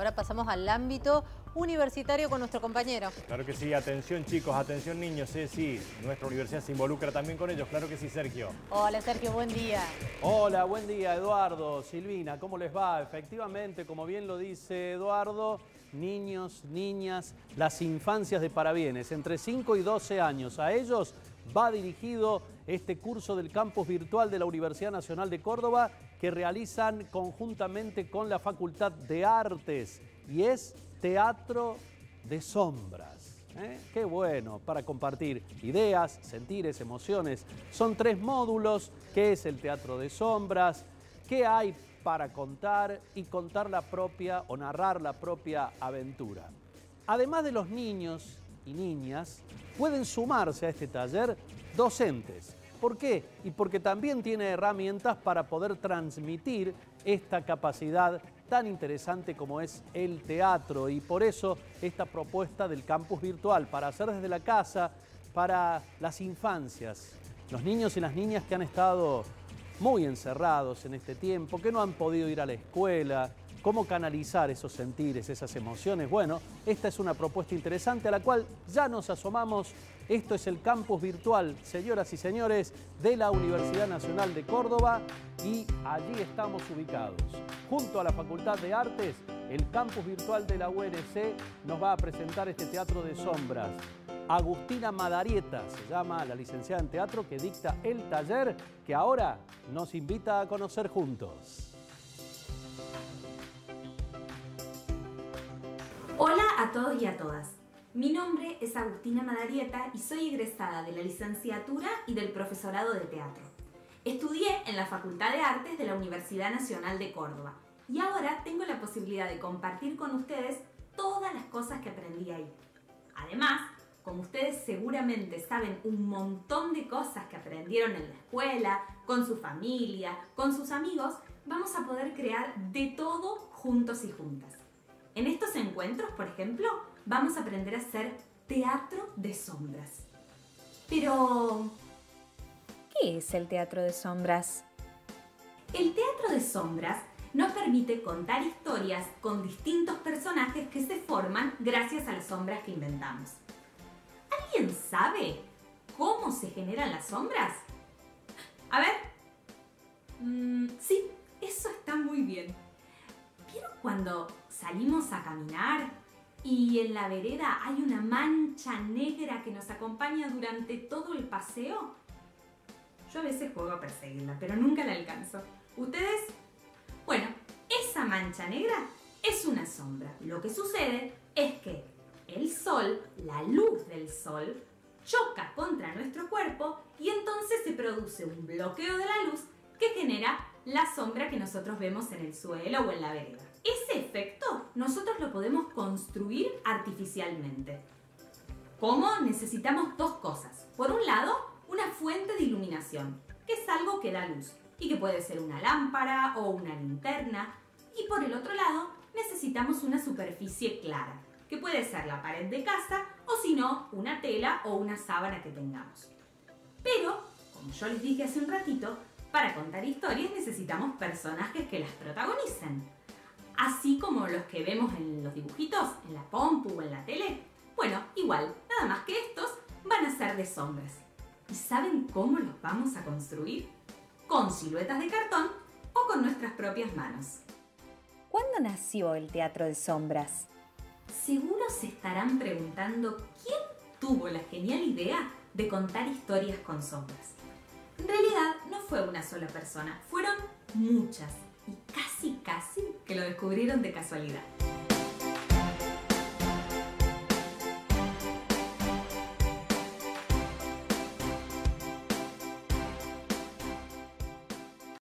Ahora pasamos al ámbito universitario con nuestro compañero. Claro que sí, atención chicos, atención niños, sí, nuestra universidad se involucra también con ellos, claro que sí, Sergio. Hola Sergio, buen día. Hola, buen día Eduardo, Silvina, ¿cómo les va? Efectivamente, como bien lo dice Eduardo, niños, niñas, las infancias de parabienes, entre 5 y 12 años, a ellos va dirigido este curso del campus virtual de la Universidad Nacional de Córdoba que realizan conjuntamente con la Facultad de Artes y es Teatro de Sombras. Qué bueno, para compartir ideas, sentires, emociones. Son 3 módulos, ¿qué es el Teatro de Sombras? ¿Qué hay para contar y contar la propia o narrar la propia aventura? Además de los niños y niñas, pueden sumarse a este taller docentes. ¿Por qué? Y porque también tiene herramientas para poder transmitir esta capacidad tan interesante como es el teatro, y por eso esta propuesta del campus virtual para hacer desde la casa para las infancias, los niños y las niñas que han estado muy encerrados en este tiempo, que no han podido ir a la escuela. ¿Cómo canalizar esos sentires, esas emociones? Bueno, esta es una propuesta interesante a la cual ya nos asomamos. Esto es el campus virtual, señoras y señores, de la Universidad Nacional de Córdoba, y allí estamos ubicados. Junto a la Facultad de Artes, el campus virtual de la UNC nos va a presentar este Teatro de Sombras. Agustina Madarieta se llama la licenciada en teatro que dicta el taller que ahora nos invita a conocer juntos. Hola a todos y a todas. Mi nombre es Agustina Madarieta y soy egresada de la licenciatura y del profesorado de teatro. Estudié en la Facultad de Artes de la Universidad Nacional de Córdoba y ahora tengo la posibilidad de compartir con ustedes todas las cosas que aprendí ahí. Además, como ustedes seguramente saben un montón de cosas que aprendieron en la escuela, con su familia, con sus amigos, vamos a poder crear de todo juntos y juntas. En estos encuentros, por ejemplo, vamos a aprender a hacer teatro de sombras. Pero, ¿qué es el teatro de sombras? El teatro de sombras nos permite contar historias con distintos personajes que se forman gracias a las sombras que inventamos. ¿Alguien sabe cómo se generan las sombras? A ver. Sí, eso está muy bien. ¿Vieron cuando salimos a caminar y en la vereda hay una mancha negra que nos acompaña durante todo el paseo? Yo a veces juego a perseguirla, pero nunca la alcanzo. ¿Ustedes? Bueno, esa mancha negra es una sombra. Lo que sucede es que el sol, la luz del sol, choca contra nuestro cuerpo y entonces se produce un bloqueo de la luz que genera la sombra que nosotros vemos en el suelo o en la vereda. Ese efecto nosotros lo podemos construir artificialmente. ¿Cómo? Necesitamos 2 cosas. Por un lado, una fuente de iluminación, que es algo que da luz y que puede ser una lámpara o una linterna. Y por el otro lado, necesitamos una superficie clara, que puede ser la pared de casa o si no, una tela o una sábana que tengamos. Pero, como yo les dije hace un ratito, para contar historias necesitamos personajes que las protagonicen. Así como los que vemos en los dibujitos, en la compu o en la tele. Bueno, igual, nada más que estos van a ser de sombras. ¿Y saben cómo los vamos a construir? Con siluetas de cartón o con nuestras propias manos. ¿Cuándo nació el teatro de sombras? Seguro se estarán preguntando quién tuvo la genial idea de contar historias con sombras. En realidad no fue una sola persona, fueron muchas y casi que lo descubrieron de casualidad.